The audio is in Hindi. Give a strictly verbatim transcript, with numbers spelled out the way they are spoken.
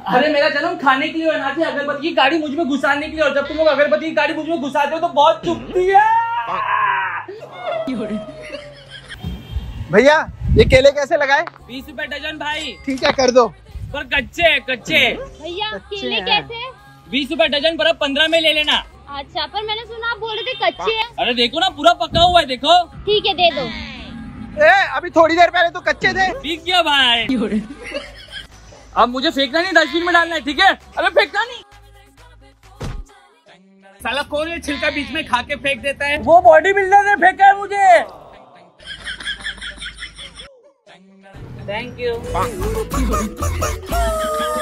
अरे मेरा जन्म खाने के लिए हुआ ना, अगरबत्ती की गाड़ी मुझ में घुसाने के लिए, और जब तुम लोग अगरबत्ती की गाड़ी मुझ में घुसाते हो तो बहुत चुभती है। भैया ये केले कैसे लगाए? बीस रुपए डजन भाई। ठीक है कर दो। पर कच्चे है कच्चे। भैया केले कैसे? बीस रुपए डजन, पर अब पंद्रह में ले लेना। अच्छा, पर मैंने सुना आप बोल रहे थे कच्चे हैं। अरे देखो ना पूरा पका हुआ है, देखो। ठीक है दे दो। ए, अभी थोड़ी देर पहले तो कच्चे थे। ठीक है भाई। अब मुझे फेंकना नहीं, डस्टबिन में डालना है, ठीक है? अबे फेंकना नहीं। साला कौन ये छिलका बीच में खा के फेंक देता है? वो बॉडी बिल्डर ने फेंका है मुझे। Thank you.